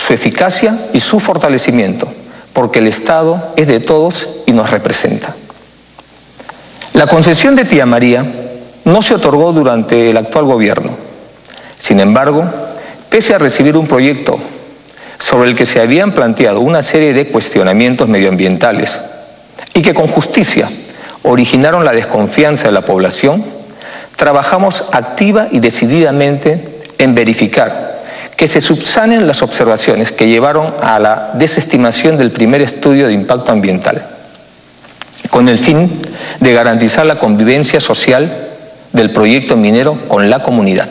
su eficacia y su fortalecimiento, porque el Estado es de todos y nos representa. La concesión de Tía María no se otorgó durante el actual gobierno. Sin embargo, pese a recibir un proyecto sobre el que se habían planteado una serie de cuestionamientos medioambientales y que con justicia originaron la desconfianza de la población, trabajamos activa y decididamente en verificar que se subsanen las observaciones que llevaron a la desestimación del primer estudio de impacto ambiental, con el fin de garantizar la convivencia social del proyecto minero con la comunidad.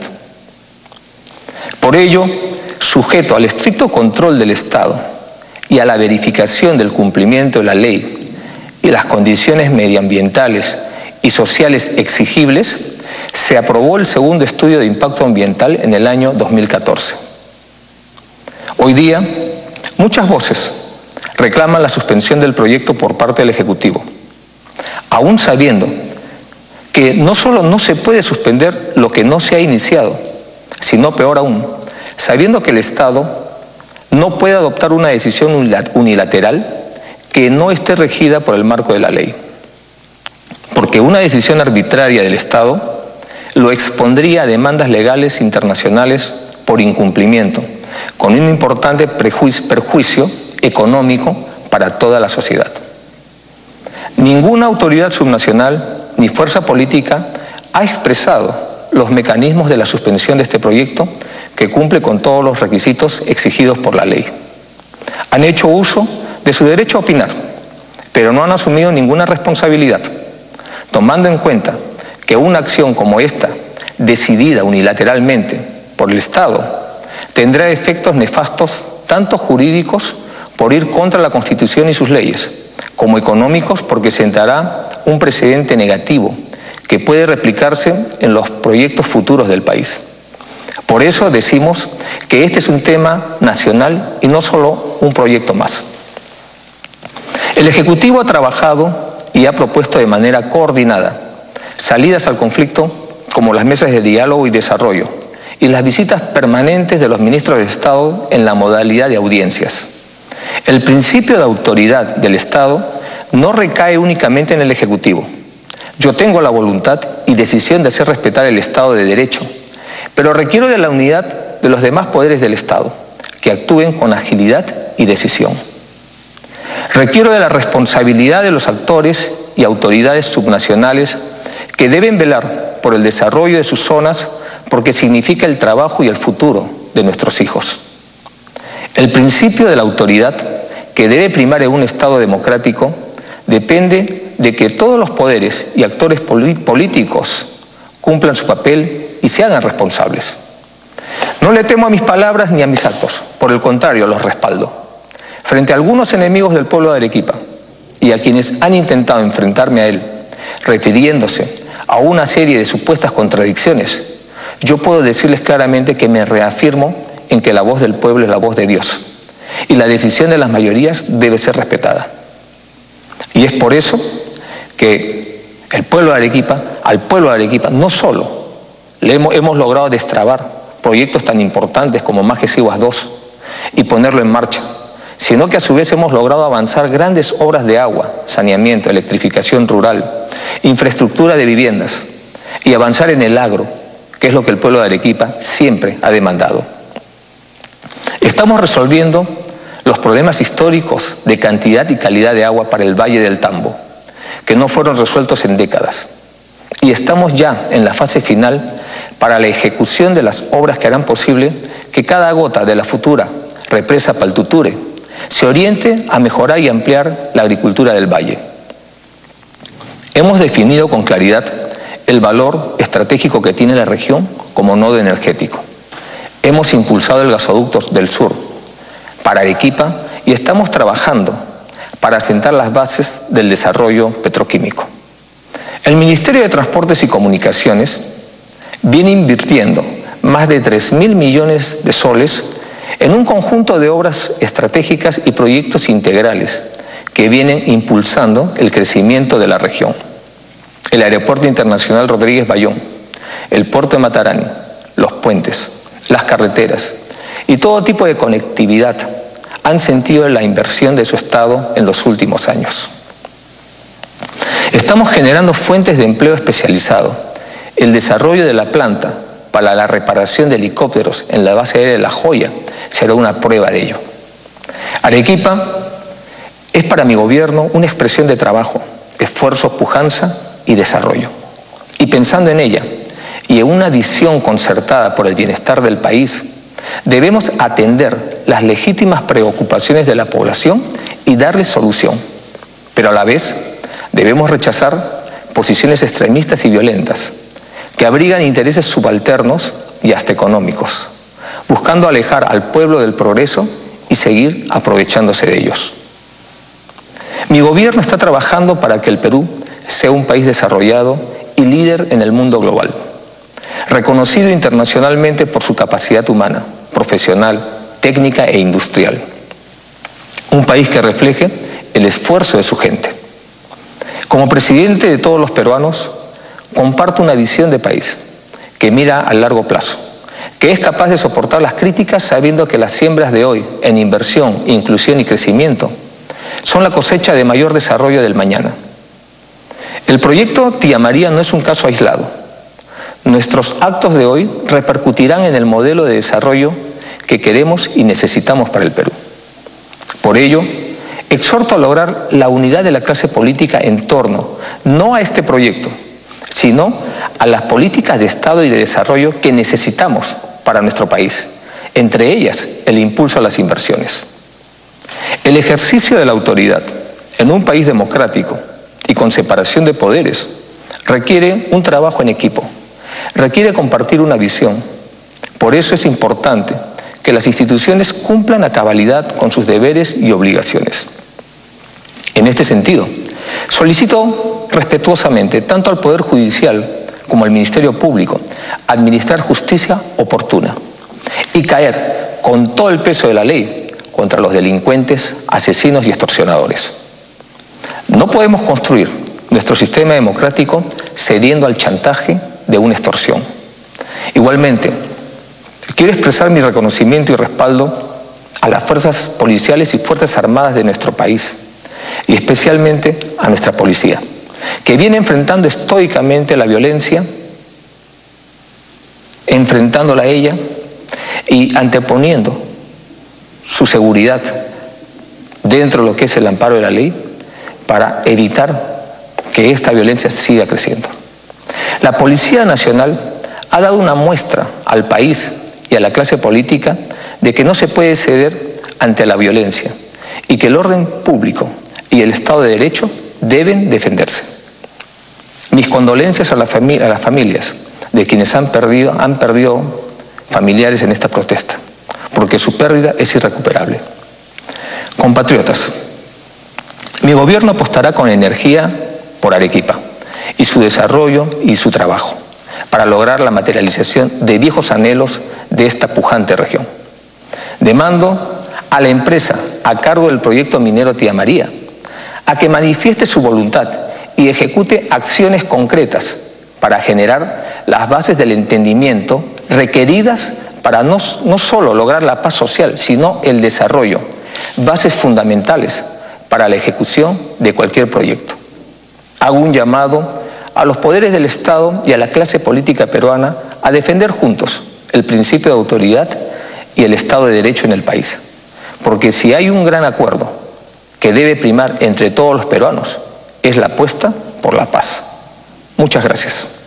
Por ello, sujeto al estricto control del Estado y a la verificación del cumplimiento de la ley y las condiciones medioambientales y sociales exigibles, se aprobó el segundo estudio de impacto ambiental en el año 2014. Hoy día, muchas voces reclaman la suspensión del proyecto por parte del Ejecutivo, aún sabiendo que no solo no se puede suspender lo que no se ha iniciado, sino peor aún, sabiendo que el Estado no puede adoptar una decisión unilateral que no esté regida por el marco de la ley. Porque una decisión arbitraria del Estado lo expondría a demandas legales internacionales por incumplimiento, con un importante perjuicio económico para toda la sociedad. Ninguna autoridad subnacional ni fuerza política ha expresado los mecanismos de la suspensión de este proyecto, que cumple con todos los requisitos exigidos por la ley. Han hecho uso de su derecho a opinar, pero no han asumido ninguna responsabilidad, tomando en cuenta que una acción como esta, decidida unilateralmente por el Estado, tendrá efectos nefastos tanto jurídicos por ir contra la Constitución y sus leyes, como económicos porque sentará un precedente negativo que puede replicarse en los proyectos futuros del país. Por eso decimos que este es un tema nacional y no solo un proyecto más. El Ejecutivo ha trabajado y ha propuesto de manera coordinada salidas al conflicto como las mesas de diálogo y desarrollo y las visitas permanentes de los ministros de Estado en la modalidad de audiencias. El principio de autoridad del Estado no recae únicamente en el Ejecutivo. Yo tengo la voluntad y decisión de hacer respetar el Estado de Derecho, pero requiero de la unidad de los demás poderes del Estado, que actúen con agilidad y decisión. Requiero de la responsabilidad de los actores y autoridades subnacionales que deben velar por el desarrollo de sus zonas porque significa el trabajo y el futuro de nuestros hijos. El principio de la autoridad que debe primar en un Estado democrático depende de que todos los poderes y actores políticos cumplan su papel y se hagan responsables. No le temo a mis palabras ni a mis actos, por el contrario, los respaldo. Frente a algunos enemigos del pueblo de Arequipa y a quienes han intentado enfrentarme a él, refiriéndose a una serie de supuestas contradicciones, yo puedo decirles claramente que me reafirmo en que la voz del pueblo es la voz de Dios y la decisión de las mayorías debe ser respetada. Y es por eso que al pueblo de Arequipa, no solo hemos logrado destrabar proyectos tan importantes como Majes Iguas 2 y ponerlo en marcha, sino que a su vez hemos logrado avanzar grandes obras de agua, saneamiento, electrificación rural, infraestructura de viviendas y avanzar en el agro, que es lo que el pueblo de Arequipa siempre ha demandado. Estamos resolviendo los problemas históricos de cantidad y calidad de agua para el Valle del Tambo, que no fueron resueltos en décadas. Y estamos ya en la fase final para la ejecución de las obras que harán posible que cada gota de la futura represa Paltuture se oriente a mejorar y ampliar la agricultura del valle. Hemos definido con claridad el valor estratégico que tiene la región como nodo energético. Hemos impulsado el gasoducto del sur para Arequipa y estamos trabajando para sentar las bases del desarrollo petroquímico. El Ministerio de Transportes y Comunicaciones viene invirtiendo más de 3.000 millones de soles en un conjunto de obras estratégicas y proyectos integrales que vienen impulsando el crecimiento de la región. El Aeropuerto Internacional Rodríguez Bayón, el Puerto de Matarani, los puentes, las carreteras y todo tipo de conectividad han sentido la inversión de su Estado en los últimos años. Estamos generando fuentes de empleo especializado. El desarrollo de la planta para la reparación de helicópteros en la base aérea de La Joya será una prueba de ello. Arequipa es para mi gobierno una expresión de trabajo, esfuerzo, pujanza y desarrollo. Y pensando en ella y en una visión concertada por el bienestar del país, debemos atender las legítimas preocupaciones de la población y darles solución, pero a la vez debemos rechazar posiciones extremistas y violentas que abrigan intereses subalternos y hasta económicos, buscando alejar al pueblo del progreso y seguir aprovechándose de ellos. Mi gobierno está trabajando para que el Perú sea un país desarrollado y líder en el mundo global, reconocido internacionalmente por su capacidad humana, profesional, técnica e industrial. Un país que refleje el esfuerzo de su gente. Como presidente de todos los peruanos, comparto una visión de país que mira a largo plazo, que es capaz de soportar las críticas sabiendo que las siembras de hoy en inversión, inclusión y crecimiento son la cosecha de mayor desarrollo del mañana. El proyecto Tía María no es un caso aislado. Nuestros actos de hoy repercutirán en el modelo de desarrollo que queremos y necesitamos para el Perú. Por ello, exhorto a lograr la unidad de la clase política en torno, no a este proyecto, sino a las políticas de Estado y de desarrollo que necesitamos para nuestro país, entre ellas el impulso a las inversiones. El ejercicio de la autoridad en un país democrático y con separación de poderes requiere un trabajo en equipo, requiere compartir una visión. Por eso es importante que las instituciones cumplan a cabalidad con sus deberes y obligaciones. En este sentido, solicito respetuosamente tanto al Poder Judicial como al Ministerio Público administrar justicia oportuna y caer con todo el peso de la ley contra los delincuentes, asesinos y extorsionadores. No podemos construir nuestro sistema democrático cediendo al chantaje de una extorsión. Igualmente, quiero expresar mi reconocimiento y respaldo a las fuerzas policiales y fuerzas armadas de nuestro país, y especialmente a nuestra policía, que viene enfrentando estoicamente la violencia, enfrentándola a ella y anteponiendo su seguridad dentro de lo que es el amparo de la ley para evitar que esta violencia siga creciendo. La Policía Nacional ha dado una muestra al país y a la clase política de que no se puede ceder ante la violencia y que el orden público y el Estado de Derecho deben defenderse. Mis condolencias a las familias de quienes han perdido familiares en esta protesta, porque su pérdida es irrecuperable. Compatriotas, mi gobierno apostará con energía por Arequipa y su desarrollo y su trabajo para lograr la materialización de viejos anhelos de esta pujante región. Demando a la empresa a cargo del proyecto minero Tía María a que manifieste su voluntad y ejecute acciones concretas para generar las bases del entendimiento requeridas para no solo lograr la paz social, sino el desarrollo, bases fundamentales para la ejecución de cualquier proyecto. Hago un llamado a los poderes del Estado y a la clase política peruana a defender juntos el principio de autoridad y el Estado de Derecho en el país. Porque si hay un gran acuerdo que debe primar entre todos los peruanos, es la apuesta por la paz. Muchas gracias.